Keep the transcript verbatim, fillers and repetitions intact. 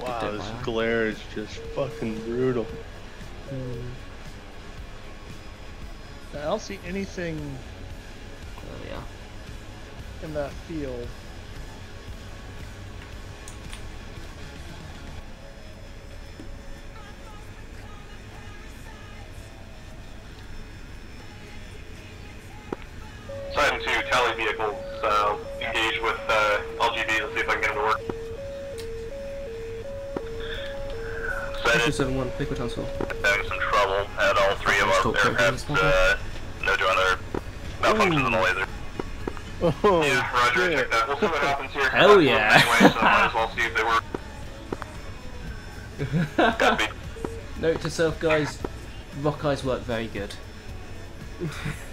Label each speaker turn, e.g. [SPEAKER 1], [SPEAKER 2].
[SPEAKER 1] Wow, this glare is just fucking brutal.
[SPEAKER 2] Mm.
[SPEAKER 3] I don't see anything
[SPEAKER 2] There we are.
[SPEAKER 3] in that field.
[SPEAKER 4] Sign two, tally vehicles, uh, engage with uh, L G B, let's see if I can get them to work.
[SPEAKER 2] two seven one, liquid transfer.
[SPEAKER 4] Having some trouble at all three of our
[SPEAKER 2] Talk to
[SPEAKER 4] aircraft,
[SPEAKER 2] him,
[SPEAKER 4] uh, no joint other malfunctions on the laser.
[SPEAKER 1] Oh,
[SPEAKER 4] Yeah, roger,
[SPEAKER 1] shit.
[SPEAKER 4] check that. We'll see what happens here.
[SPEAKER 2] Hell yeah.
[SPEAKER 4] Anyway, so might as well see if they work. Copy.
[SPEAKER 2] Note to self, guys, Rockeyes work very good.